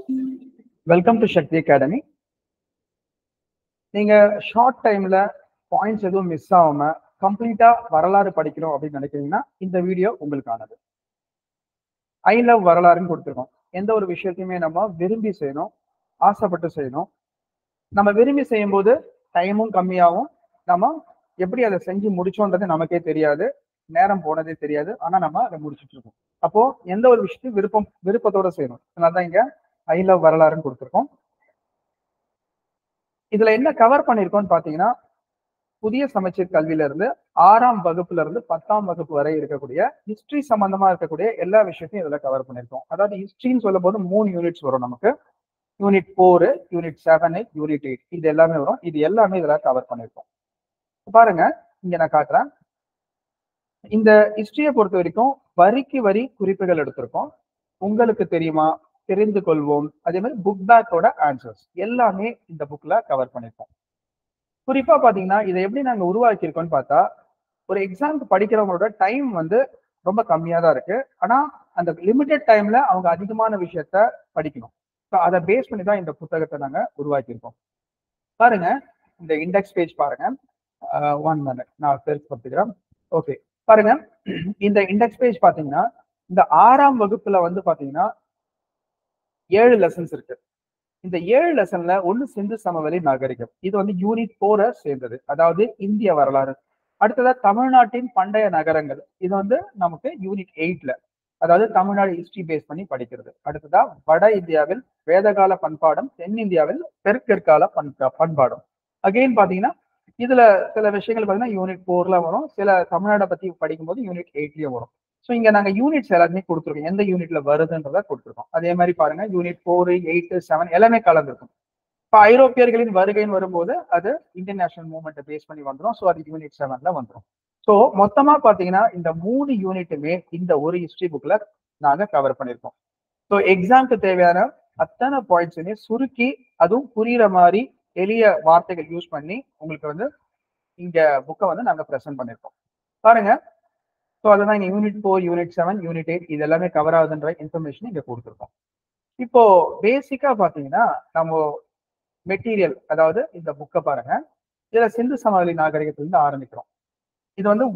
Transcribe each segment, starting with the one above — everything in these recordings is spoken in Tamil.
Welcome to Sakthi Academy. நீங்க ஷார்ட் டைம்ல பாயிண்ட்ஸ் எதுவும் மிஸ் ஆகாம கம்ப்ளீட்டா வரலாறு படிக்கணும் அப்படின்னு நினைக்கிறீங்கன்னா இந்த வீடியோ உங்களுக்கானது. ஐ லவ் வரலாறுன்னு கொடுத்துருக்கோம். எந்த ஒரு விஷயத்தையுமே நம்ம விரும்பி செய்யணும், ஆசைப்பட்டு செய்யணும். நம்ம விரும்பி செய்யும் போது டைமும் கம்மியாகும். நம்ம எப்படி அதை செஞ்சு முடிச்சோன்றது நமக்கே தெரியாது, நேரம் போனதே தெரியாது. ஆனா நம்ம அதை முடிச்சுட்டு இருக்கோம். அப்போ எந்த ஒரு விஷயத்தையும் விருப்பத்தோட செய்யணும். அதனாலதான் இங்க ஐ லவ் வரலாறுன்னு கொடுத்துருக்கோம். இதுல என்ன கவர் பண்ணிருக்கோம்னு பாத்தீங்கன்னா, புதிய சமச்சீர் கல்வியில இருந்து 6ஆம் வகுப்புல இருந்து 10ஆம் வகுப்பு வரை இருக்கக்கூடிய ஹிஸ்டரி சம்பந்தமா இருக்கக்கூடிய எல்லா விஷயத்தையும் இதுல கவர் பண்ணிருக்கோம். அதாவது ஹிஸ்டரின்னு சொல்லும் போது 3 யூனிட்ஸ் வரும் நமக்கு. யூனிட் 4, யூனிட் 7, யூனிட் 8 இது எல்லாமே வரும். இது எல்லாமே இதுல கவர் பண்ணிருக்கோம். பாருங்க, இங்க நான் காட்டுறேன். இந்த ஹிஸ்டரியை பொறுத்த வரைக்கும் வரிக்கு வரி குறிப்புகள் எடுத்திருக்கோம். உங்களுக்கு தெரியுமா, தெரிந்து கொள்வோம், அதே மாதிரி புக் பேக்கோட ஆன்சர்ஸ் எல்லாமே இந்த புக்ல கவர் பண்ணிருக்கோம். குறிப்பா பாத்தீங்கன்னா இதை எப்படி நாங்க உருவாக்கியிருக்கோம்னு பார்த்தா, ஒரு எக்ஸாமுக்கு படிக்கிறவங்களோட டைம் வந்து ரொம்ப கம்மியா தான் இருக்கு. ஆனா அந்த லிமிடெட் டைம்ல அவங்க அதிகமான விஷயத்த படிக்கணும். ஸோ அதை பேஸ் பண்ணி தான் இந்த புத்தகத்தை நாங்க உருவாக்கியிருக்கோம். பாருங்க, இந்த இண்டெக்ஸ் பேஜ் பாருங்க. 1 minute நான் பெருசுப்படுத்துகிறேன். ஓகே, பாருங்க, இந்த இண்டெக்ஸ் பேஜ் பாத்தீங்கன்னா இந்த 6ஆம் வகுப்புல வந்து பாத்தீங்கன்னா 7 லெசன்ஸ் இருக்கு. இந்த 7 லெசன்ல ஒன்னு சிந்து சமவெளி நாகரிகம். இது வந்து யூனிட் 4 சேர்ந்தது, அதாவது இந்திய வரலாறு. அடுத்ததா தமிழ்நாட்டின் பண்டைய நகரங்கள். இது வந்து நமக்கு யூனிட் 8ல, அதாவது தமிழ்நாடு ஹிஸ்டரி பேஸ் பண்ணி படிக்கிறது. அடுத்ததா வட இந்தியாவில் வேதகால பண்பாடும், தென்னிந்தியாவில் பெருக்கற்கால பண்பாடும். அகைன் பாத்தீங்கன்னா இதுல சில விஷயங்கள் பாத்தீங்கன்னா யூனிட் 4ல வரும், சில தமிழ்நாட்டை பத்தி படிக்கும்போது யூனிட் 8லயும் வரும். ஸோ இங்க நாங்க யூனிட்ஸ் எல்லாருமே கொடுத்துருக்கோம், எந்த யூனிட்ல வருதுன்றத கொடுத்துருக்கோம். அதே மாதிரி பாருங்க, யூனிட் 4, 8, 7 எல்லாமே கலந்துருக்கும். இப்போ ஐரோப்பியர்களின் வருகைன்னு வரும்போது அது இந்தியன் நேஷனல் மூவ்மெண்ட்டை பேஸ் பண்ணி வந்துடும். ஸோ அது யூனிட் 7ல வந்துடும். ஸோ மொத்தமா பாத்தீங்கன்னா இந்த 3 யூனிட்டுமே இந்த ஒரு ஹிஸ்டரி புக்ல நாங்க கவர் பண்ணியிருக்கோம். ஸோ எக்ஸாம்க்கு தேவையான அத்தனை பாயிண்ட்ஸுமே சுருக்கி, அதுவும் புரியுற மாதிரி எளிய வார்த்தைகள் யூஸ் பண்ணி உங்களுக்கு வந்து இங்க புக்கை வந்து நாங்க ப்ரெசென்ட் பண்ணியிருக்கோம். பாருங்க, ஸோ அதுதான் இங்க யூனிட் 4, யூனிட் 7, யூனிட் 8 இது எல்லாமே கவர் ஆகுதுன்ற இன்ஃபர்மேஷன் இங்க கொடுத்துருக்கோம். இப்போ பேசிக்கா பாத்தீங்கன்னா நம்ம மெட்டீரியல், அதாவது இந்த புக்கை பாருங்க. இதுல சிந்து சமவெளி நாகரிகத்திலிருந்து ஆரம்பிக்கிறோம். இது வந்து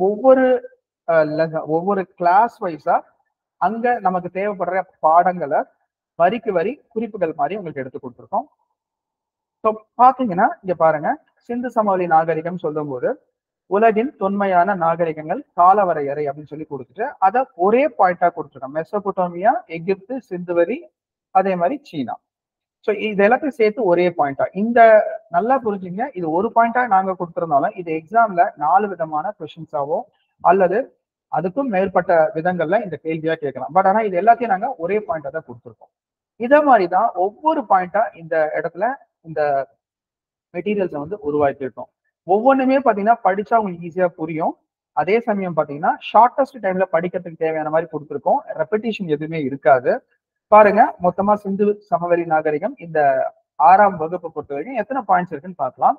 ஒவ்வொரு கிளாஸ் வைஸா அங்க நமக்கு தேவைப்படுற பாடங்களை வரிக்கு வரி குறிப்புகள் மாதிரி உங்களுக்கு எடுத்து கொடுத்துருக்கோம். ஸோ பாத்தீங்கன்னா இங்க பாருங்க, சிந்து சமவெளி நாகரிகம் சொல்லும் போது உலகின் தொன்மையான நாகரிகங்கள் காலவரையறை அப்படின்னு சொல்லி கொடுத்துட்டு அதை ஒரே பாயிண்டா கொடுத்துருக்கோம். மெசபொட்டோமியா, எகிப்து, சிந்துவெளி, அதே மாதிரி சீனா. ஸோ இது எல்லாத்தையும் சேர்த்து ஒரே பாயிண்டா, இந்த நல்லா புரிஞ்சுங்க. இது ஒரு பாயிண்டா நாங்க கொடுத்துருந்தாலும் இது எக்ஸாம்ல 4 விதமான கொஸ்டின்ஸாவோ அல்லது அதுக்கும் மேற்பட்ட விதங்கள்ல இந்த கேள்வியா கேட்கலாம். பட் ஆனா இது எல்லாத்தையும் நாங்க ஒரே பாயிண்டா தான் கொடுத்துருக்கோம். இதே மாதிரிதான் ஒவ்வொரு பாயிண்டா இந்த இடத்துல இந்த மெட்டீரியல்ஸை வந்து உருவாக்கியிருக்கோம். ஒவ்வொன்றுமே பாத்தீங்கன்னா படிச்சா உங்களுக்கு ஈஸியா புரியும். அதே சமயம் பாத்தீங்கன்னா ஷார்டஸ்ட் டைம்ல படிக்கிறதுக்கு தேவையான மாதிரி கொடுத்துருக்கோம். ரெப்படிஷன் எதுவுமே இருக்காது. பாருங்க, மொத்தமா சிந்து சமவெளி நாகரிகம் இந்த 6ஆம் வகுப்பு பொறுத்த வரைக்கும் எத்தனை பாயிண்ட்ஸ் இருக்குன்னு பார்க்கலாம்.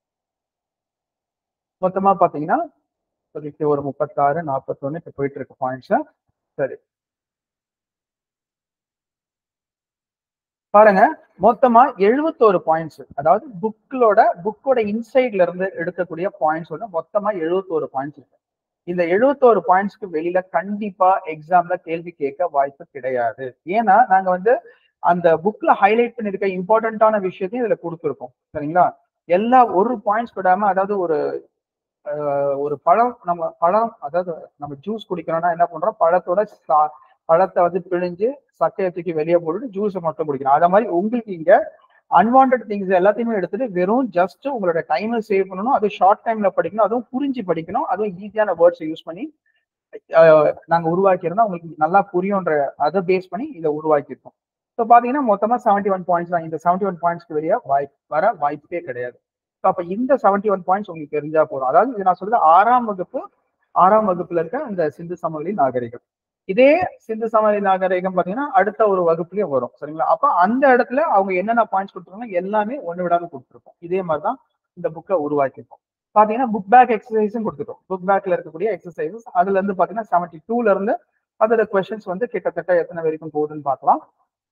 மொத்தமா பாத்தீங்கன்னா ஒரு 36, 41 இப்ப போயிட்டு இருக்கு பாயிண்ட்ஸ். சரி, பாருங்க, மொத்தமா 71 பாயிண்ட்ஸ், அதாவது புக்கோட இன்சைட்ல இருந்து எடுக்கக்கூடிய பாயிண்ட்ஸ் வந்து மொத்தமா 71 பாயிண்ட்ஸ் இருக்கு. இந்த 71 பாயிண்ட்ஸ்க்கு வெளியில கண்டிப்பா எக்ஸாம்ல கேள்வி கேட்க வாய்ப்பு கிடையாது. ஏன்னா நாங்க வந்து அந்த புக்ல ஹைலைட் பண்ணிருக்க இம்பார்ட்டன்டான விஷயத்தையும் இதுல கொடுத்துருக்கோம். சரிங்களா? எல்லா ஒரு பாயிண்ட்ஸ் விடாம, அதாவது ஒரு பழம் அதாவது நம்ம ஜூஸ் குடிக்கிறோம்னா என்ன பண்றோம், பழத்தை வந்து பிழிஞ்சு சக்கையை தூக்கி வெளியே போட்டு ஜூஸை மட்டும் குடிக்கணும். அத மாதிரி உங்களுக்கு இங்க அன்வான்ட் திங்ஸ் எல்லாத்தையுமே எடுத்துட்டு வெறும் ஜஸ்ட் உங்களோட டைமை சேவ் பண்ணணும், அதுவும் ஷார்ட் டைம்ல படிக்கணும், அதுவும் புரிஞ்சு படிக்கணும், அதுவும் ஈஸியான வேர்ட்ஸை யூஸ் பண்ணி நாங்க உருவாக்கியிருந்தோம். உங்களுக்கு நல்லா புரியும்ன்ற அதை பேஸ் பண்ணி இதை உருவாக்கியிருக்கோம். ஸோ பாத்தீங்கன்னா மொத்தமா 71 பாயிண்ட்ஸ் தான். இந்த 71 பாயிண்ட்ஸ்க்கு வெளியே வர வாய்ப்பே கிடையாது. ஸோ அப்ப இந்த 71 பாயிண்ட்ஸ் உங்களுக்கு தெரிஞ்சா போதும். அதாவது இது நான் சொல்றது 6ஆம் வகுப்புல இருக்க இந்த சிந்து சமவெளி நாகரிகம். இதே சிந்து சமவெளி நாகரிகம் பாத்தீங்கன்னா அடுத்த ஒரு வகுப்புலயே வரும். சரிங்களா? அப்ப அந்த இடத்துல அவங்க என்னென்ன பாயிண்ட்ஸ் கொடுத்துருக்காங்க எல்லாமே ஒண்ணு விடாம கொடுத்துருக்கோம். இதே மாதிரிதான் இந்த புக்கை உருவாக்கியிருக்கோம். பாத்தீங்கன்னா புக் பேக் எக்ஸசைஸும் கொடுத்துருக்கோம். புக் பேக்ல இருக்கக்கூடிய எக்ஸசைசஸ் அதுல இருந்து பாத்தீங்கன்னா 72ல இருந்து அதோட கொஸ்டின்ஸ் வந்து கிட்டத்தட்ட எத்தனை வரைக்கும் போகுதுன்னு பார்க்கலாம்.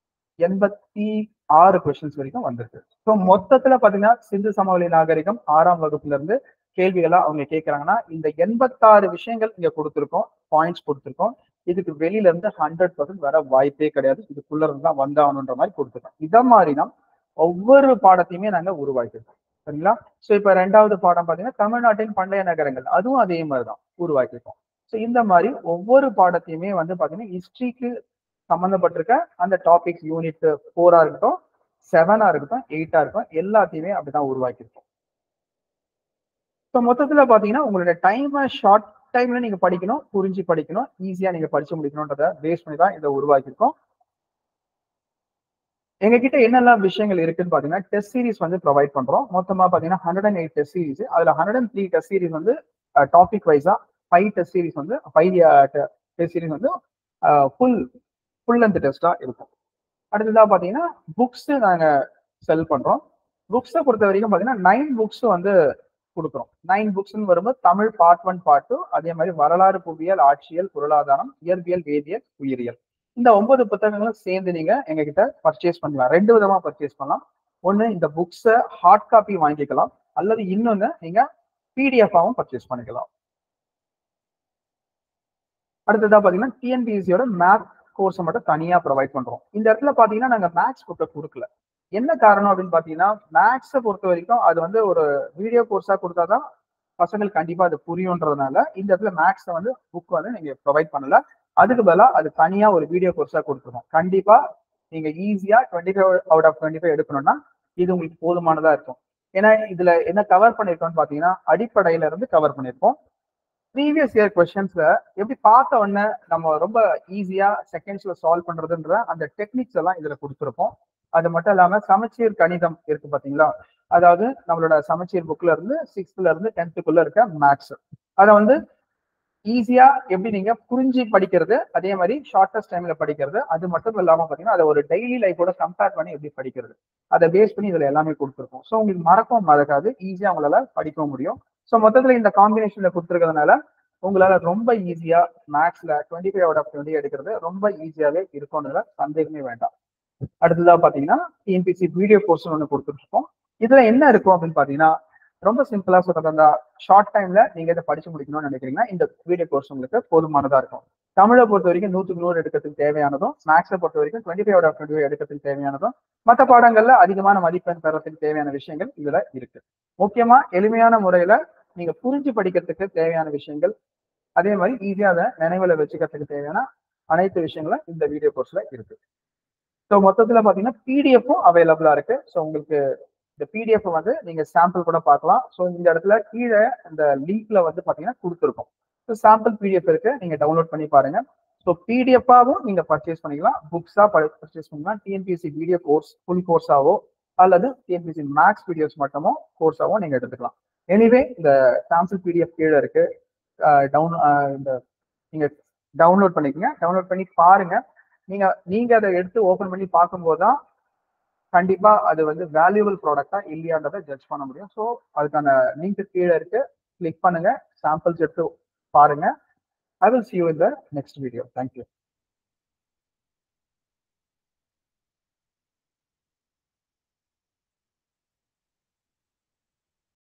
86 கொஸ்டின்ஸ் வரைக்கும் வந்திருக்கு. ஸோ மொத்தத்துல பாத்தீங்கன்னா சிந்து சமவெளி நாகரிகம் 6ஆம் வகுப்புல இருந்து கேள்விகளா அவங்க கேட்கறாங்கன்னா இந்த 86 விஷயங்கள் இங்க கொடுத்துருக்கோம், பாயிண்ட்ஸ் கொடுத்துருக்கோம். இதுக்கு வெளியில இருந்து 100% வர வாய்ப்பே கிடையாது. இதுக்குள்ள இருந்து தான் வந்தாகணுன்ற மாதிரி கொடுத்துருக்கோம். இத மாதிரி தான் ஒவ்வொரு பாடத்தையுமே நாங்க உருவாக்கியிருக்கோம். சரிங்களா? ஸோ இப்ப 2வது பாடம் பாத்தீங்கன்னா தமிழ்நாட்டின் பண்டைய நகரங்கள், அதுவும் அதே மாதிரிதான் உருவாக்கியிருக்கோம். ஸோ இந்த மாதிரி ஒவ்வொரு பாடத்தையுமே வந்து பாத்தீங்கன்னா ஹிஸ்டரிக்கு சம்பந்தப்பட்டிருக்க அந்த டாபிக்ஸ் யூனிட் 4 இருக்கட்டும், 7 இருக்கட்டும், 8 இருக்கட்டும், எல்லாத்தையுமே அப்படிதான் உருவாக்கியிருக்கோம். ஸோ மொத்தத்துல பாத்தீங்கன்னா உங்களுடைய டைமை ஷார்ட் டைம்ல நீங்க படிக்கணும், புரிஞ்சு படிக்கணும், ஈஸியா நீங்க படிச்சு முடிக்கணும்ன்றத பேஸ் பண்ணி தான் இதை உருவாக்கியிருக்கோம். எங்க கிட்ட என்னெல்லாம் விஷயங்கள் இருக்குன்னு பாத்தீங்கன்னா டெஸ்ட் சீரிஸ் வந்து ப்ரொவைட் பண்றோம். மொத்தமா பாத்தீங்கன்னா 108 டெஸ்ட் சீரிஸ். அதுல 103 டெஸ்ட் சீரிஸ் வந்து டாபிக் வைஸா, 5 டெஸ்ட் சீரிஸ் வந்து 5 டெஸ்ட் சீரிஸ் வந்து ஃபுல் லென்த் டெஸ்டா இருக்கும். அடுத்ததா பாத்தீங்கன்னா புக்ஸ் நாங்க செல் பண்றோம். புக்ஸை பொறுத்த வரைக்கும் பாத்தீங்கன்னா 9 புக்ஸ் வந்து கொடுக்குறோம். 9 புக்ஸ்ன்னு வரும்போது தமிழ் பார்ட் 1 பார்ட் 2, அதே மாதிரி வரலாறு, புவியியல், ஆட்சியல், பொருளாதாரம், இயற்பியல், வேதியியல், உயிரியல், இந்த 9 புத்தகங்களும் சேர்ந்து நீங்க எங்க கிட்ட பர்ச்சேஸ் பண்ணலாம். 2 விதமா பர்ச்சேஸ் பண்ணலாம். ஒண்ணு இந்த புக்ஸை ஹார்ட் காப்பி வாங்கிக்கலாம், அல்லது இன்னொன்னு நீங்க பிடிஎஃப்-ஆவும் பர்ச்சேஸ் பண்ணிக்கலாம். அடுத்ததா பாத்தீங்கன்னா டிஎன்பிஎஸ்சியோட மேத் கோர்ஸ் மட்டும் தனியா ப்ரொவைட் பண்றோம். இந்த இடத்துல பாத்தீங்கன்னா நாங்க மேத்ஸ் புக்கை கொடுக்கல. என்ன காரணம் அப்படின்னு பாத்தீங்கன்னா மேத்ஸை பொறுத்த வரைக்கும் அது வந்து ஒரு வீடியோ கோர்ஸா கொடுத்தாதான் பசங்களுக்கு கண்டிப்பா அது புரியும்ன்றதுனால இந்த இடத்துல மேத்ஸை வந்து புக் வந்து நீங்க ப்ரொவைட் பண்ணல. அதுக்கு பதிலா அது தனியா ஒரு வீடியோ கோர்ஸா கொடுத்துருக்கோம். கண்டிப்பா நீங்க ஈஸியா 25 அவுட் ஆஃப் 25 எடுக்கணும்னா இது உங்களுக்கு போதுமானதா இருக்கும். ஏன்னா இதுல என்ன கவர் பண்ணிருக்கோம்னு பாத்தீங்கன்னா அடிப்படையில இருந்து கவர் பண்ணிருக்கோம். ப்ரீவியஸ் இயர் கொஸ்டின்ஸ்ல எப்படி பார்த்த உடனே நம்ம ரொம்ப ஈஸியா செகண்ட்ஸ்ல சால்வ் பண்றதுன்ற அந்த டெக்னிக்ஸ் எல்லாம் இதுல கொடுத்துருப்போம். அது மட்டும் இல்லாம சமச்சீர் கணிதம் இருக்கு பாத்தீங்களா, அதாவது நம்மளோட சமச்சீர் புக்ல இருந்து 6th இருந்து 10th இருக்க மேத்ஸ், அதை வந்து ஈஸியா எப்படி நீங்க புரிஞ்சு படிக்கிறது, அதே மாதிரி ஷார்டஸ்ட் டைம்ல படிக்கிறது, அது மட்டும் இல்லாம பாத்தீங்கன்னா அதை ஒரு டெய்லி லைஃபோட கம்பேர் பண்ணி எப்படி படிக்கிறது, அதை பேஸ் பண்ணி இதுல எல்லாமே கொடுத்துருக்கோம். ஸோ உங்களுக்கு மறக்கவும் மறக்காது, ஈஸியா உங்களால படிக்கவும் முடியும். ஸோ மொத்தத்துல இந்த காம்பினேஷன்ல கொடுத்துருக்கிறதுனால உங்களால ரொம்ப ஈஸியா மேத்ஸ்ல 25 அவுட் ஆஃப் 20 எடுக்கிறது ரொம்ப ஈஸியாவே இருக்கும்ன்றதுல சந்தேகமே வேண்டாம். அடுத்ததா பாத்தீங்கன்னா டிஎன்பிஎஸ்சி வீடியோ கோர்ஸ் ஒன்று கொடுத்துட்டு இருக்கோம். இதுல என்ன இருக்கும் அப்படின்னு பாத்தீங்கன்னா ரொம்ப சிம்பிளா சொல்றதா, ஷார்ட் டைம்ல நீங்க இதை படிச்சு முடிக்கணும்னு நினைக்கிறீங்கன்னா இந்த வீடியோ கோர்ஸ் உங்களுக்கு போதுமானதா இருக்கும். தமிழை பொறுத்த வரைக்கும் 100க்கு 100 எடுக்கிறதுக்கு தேவையானதும், மேத்ஸை பொறுத்த வரைக்கும் 25 அவுட் ஆஃப் 25 எடுக்கிறதுக்கு தேவையானதும், மற்ற பாடங்கள்ல அதிகமான மதிப்பெண் பெறத்துக்கு தேவையான விஷயங்கள் இதுல இருக்கு. முக்கியமா எளிமையான முறையில நீங்க புரிஞ்சு படிக்கிறதுக்கு தேவையான விஷயங்கள், அதே மாதிரி ஈஸியா அதை நினைவுல வச்சுக்கிறதுக்கு தேவையான அனைத்து விஷயங்களும் இந்த வீடியோ கோர்ஸ்ல இருக்கு. ஸோ மொத்தத்துல பாத்தீங்கன்னா பிடிஎஃப்பும் அவைலபிளா இருக்கு. ஸோ உங்களுக்கு இந்த பிடிஎஃப் வந்து நீங்க சாம்பிள் கூட பார்க்கலாம். ஸோ இந்த இடத்துல கீழே இந்த லிங்க்ல வந்து பாத்தீங்கன்னா கொடுத்துருக்கோம். ஸோ சாம்பிள் பிடிஎஃப் இருக்கு, நீங்க டவுன்லோட் பண்ணி பாருங்க. ஸோ பிடிஎஃபாவும் நீங்க பர்ச்சேஸ் பண்ணிக்கலாம், புக்ஸா பர்ச்சேஸ் பண்ணிக்கலாம், டிஎன்பிஎஸ்சி வீடியோ கோர்ஸ் ஃபுல் கோர்ஸாவோ அல்லது டிஎன்பிஎஸ்சி மேத்ஸ் வீடியோஸ் மட்டுமோ கோர்ஸாவோ நீங்க எடுத்துக்கலாம். எனிவே இந்த சாம்பிள் பிடிஎஃப் கீழே இருக்கு, இந்த நீங்க டவுன்லோட் பண்ணிக்கங்க, டவுன்லோட் பண்ணி பாருங்க. நீங்க அதை எடுத்து ஓபன் பண்ணி பார்க்கும்போது தான் கண்டிப்பா அது வந்து வேல்யூபிள் ப்ராடக்டா இல்லையான்றதை ஜட்ஜ் பண்ண முடியும். ஸோ அதுக்கான லிங்க் கீழே இருக்கு, கிளிக் பண்ணுங்க, சாம்பிள்ஸ் எடுத்து பாருங்க. I will see you in the next video. Thank you.